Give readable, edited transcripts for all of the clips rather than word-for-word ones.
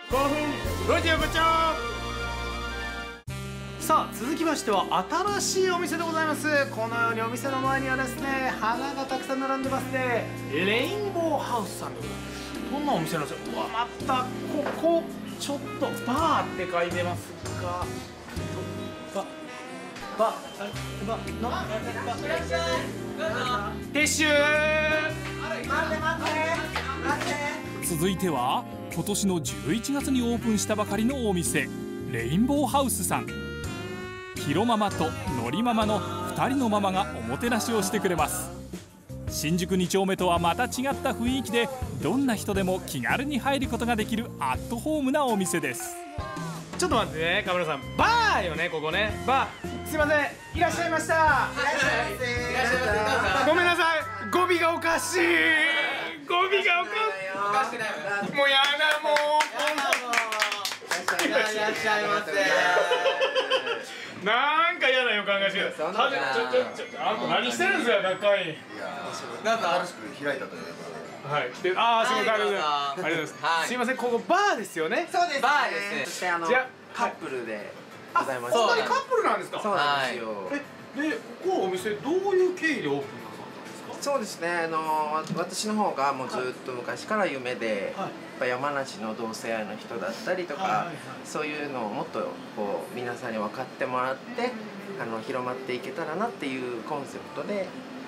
興奮ロジオ部長。さあ続きましては新しいお店でございます。このようにお店の前にはですね花がたくさん並んでますね。レインボーハウスさんでございます。どんなお店なんですか。うわまたここちょっとバーって書いてますが、バ撤収。 続いては今年の11月にオープンしたばかりのお店、レインボーハウスさん。ヒロママとノリママの2人のママがおもてなしをしてくれます。新宿2丁目とはまた違った雰囲気で、どんな人でも気軽に入ることができるアットホームなお店です。 ちょっと待ってね、カメラさん、バーよね、ここね、バー。すいません、いらっしゃいました。いらっしゃいませ。ごめんなさい、語尾がおかしい。語尾がおかしい。もうやだ、もう。いらっしゃいませ。なんか嫌な予感がしてる。あんた何してるんですか、学会員。 なんか新しく開いたという。 はい、で、ああ、すみません、ありがとうございます。すみません、ここバーですよね。 そうです。バーですね。そしてカップルでございます。 本当にカップルなんですか。 そうなんですよ。 で、このお店どういう経緯でオープンなさったんですか。 そうですね。私の方がもうずっと昔から夢で、やっぱ山梨の同性愛の人だったりとか、そういうのをもっとこう皆さんに分かってもらって広まっていけたらなっていうコンセプトで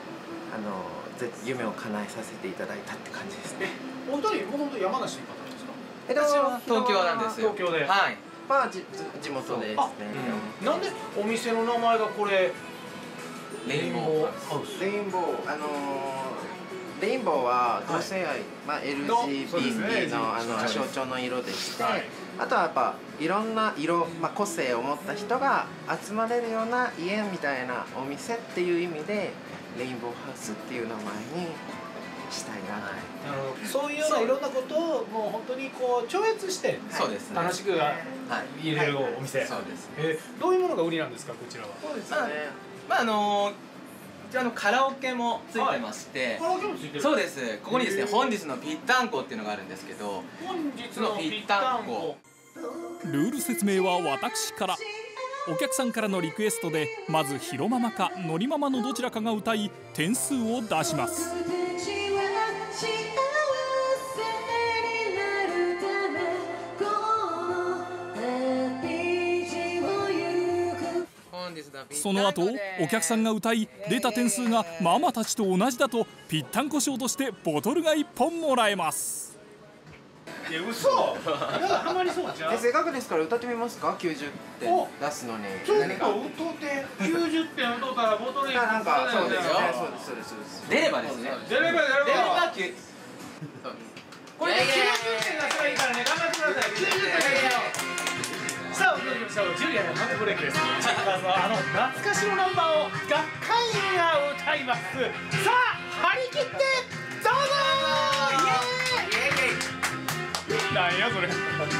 夢を叶えさせていただいたって感じですね。 お二人もともと山梨の方ですか。 私は東京なんですよ。 東京で。 はい。 まあ地元ですね。 なんでお店の名前がこれレインボーハウス。 レインボーレインボーは同性愛、LGBT の象徴の色でして、あとはやっぱいろんな色、個性を持った人が集まれるような家みたいなお店っていう意味でレインボーハウスっていう名前にしたいな。 そういうようないろんなことをもう本当にこう超越して楽しく入れるお店。 そうです。 どういうものが売りなんですか、こちらは。 そうですね。 こちらカラオケもついてまして、そうです。ここにですね、本日のぴったんこっていうのがあるんですけど、 本日のぴったんこ。 ルール説明は私から。お客さんからのリクエストでまずヒロママかノリママのどちらかが歌い点数を出します。その後お客さんが歌い出た点数がママたちと同じだとぴったんこ賞としてボトルが1本もらえます。 いや嘘。ハマりそうじゃん。 せっかくですから歌ってみますか。90点出すのに。 ちょっと歌って90点歌ったらボトル1本。 なんかそうですね。そうです。 出ればですね。 出ればこれで90点出せばいいからね、頑張ってください。90点。さあ、踊りましょう。ジュリアのハンドブレイクです。まずは懐かしのナンバーを学会員が歌います。さあ、張り切ってどうぞー。イエーイ。なんやそれ。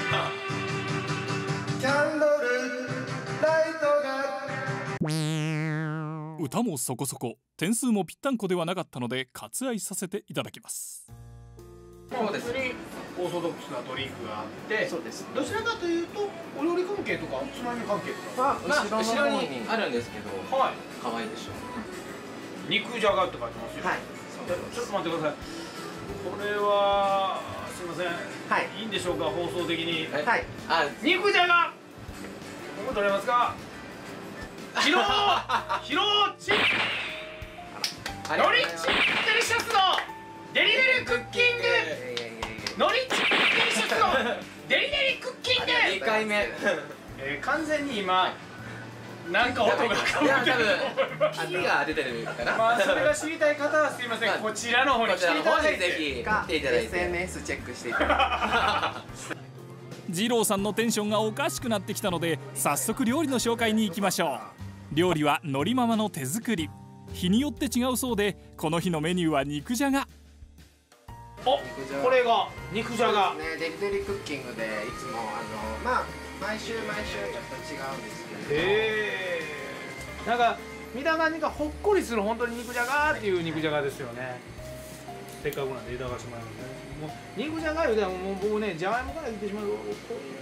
キャンドルライトが。 歌もそこそこ、点数もぴったんこではなかったので割愛させていただきます。 そうですね。オーソドックスなドリンクがあって、 そうです。 どちらかというとお料理関係とかつまみ関係とか、 後ろにあるんですけど、 はい。 可愛いでしょ。 肉じゃがって書いてますよ。 はい。 ちょっと待ってください。これはすみません。 はい。 いいんでしょうか、放送的に。 はい。 肉じゃが。ここ取れますか。ヒロチ。ノリッチデリシャスのデリデリクッキング。ノリッチデリシャスのデリデリクッキング。 2回目。 完全に今なんか音がかぶってる。 火が出てるかな。 まあそれが知りたい方はすいません、こちらの方に来ていただいて、 ぜひ来ていただいて SNS チェックしていただいて。 二郎さんのテンションがおかしくなってきたので早速料理の紹介に行きましょう。料理はのりママの手作り。日によって違うそうで、この日のメニューは肉じゃが。 お、これが肉じゃが。 デリデリクッキングでいつも毎週ちょっと違うんですけれども、 なんか見た感じがほっこりする本当に肉じゃがっていう肉じゃがですよね。 せっかくなんでいただかせてもらいますね。もう肉じゃがゆではもう僕ねじゃがいもから言ってしまうとこういう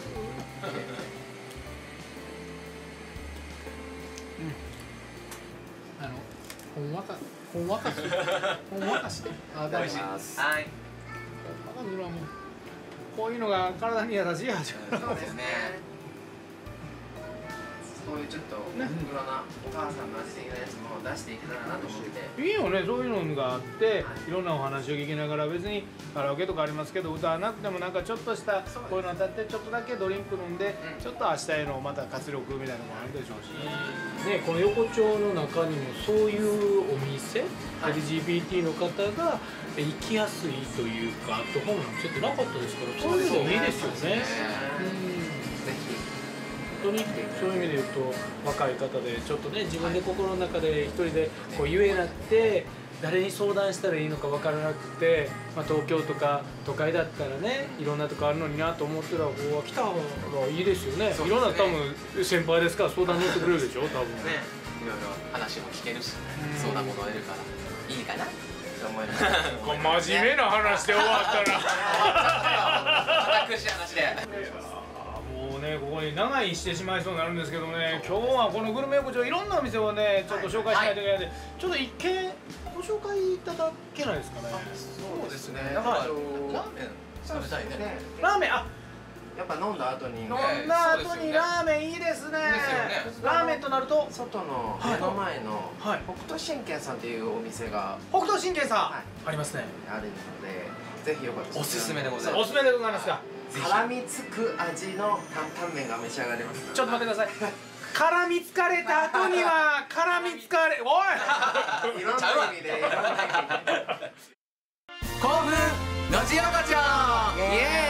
ほんわかして美味しいですはいこういうのが体に優しいやつ。 そうですねこういうちょっとおふくろなお母さんの味的なやつも出していけたらなと思っていいよね、そういうのがあって、いろんなお話を聞きながら、別にカラオケとかありますけど、歌わなくてもなんかちょっとしたこういうの当たってちょっとだけドリンク飲んで、ちょっと明日へのまた活力みたいなのもあるでしょうし、ね、この横丁の中にもそういうお店、LGBT の方が行きやすいというか、アットホームな店ってなかったですから、そういうのもいいですよね。本当にそういう意味で言うと若い方でちょっとね自分で心の中で一人でこう言えなくて誰に相談したらいいのか分からなくて、まあ、東京とか都会だったらねいろんなとこあるのになと思ってたらここ来た方がいいですよね。いろんな多分先輩ですから相談乗ってくれるでしょ多分ねいろいろ話も聞けるし相談も乗れるからいいかなと思います。 真面目な話で終わったら堅苦しい話で。 もうね、ここに長居してしまいそうになるんですけどね、今日はこのグルメ横丁いろんなお店をねちょっと紹介しないといけないので、ちょっと一見ご紹介いただけないですかね。 そうですね。だからラーメン食べたいね。 ラーメンやっぱ飲んだ後に飲んだ後にラーメンいいですね。ラーメンとなると外の目の前の北斗神拳さんっていうお店が北斗神拳さんありますね。 あるのでぜひよかったらおすすめでございます。 おすすめでございますが絡みつく味の担々麺が召し上がれます。 ちょっと待ってください。絡みつかれた後には絡みつかれおいいろんな意味でいろんな意味で興奮のち横丁イエーイ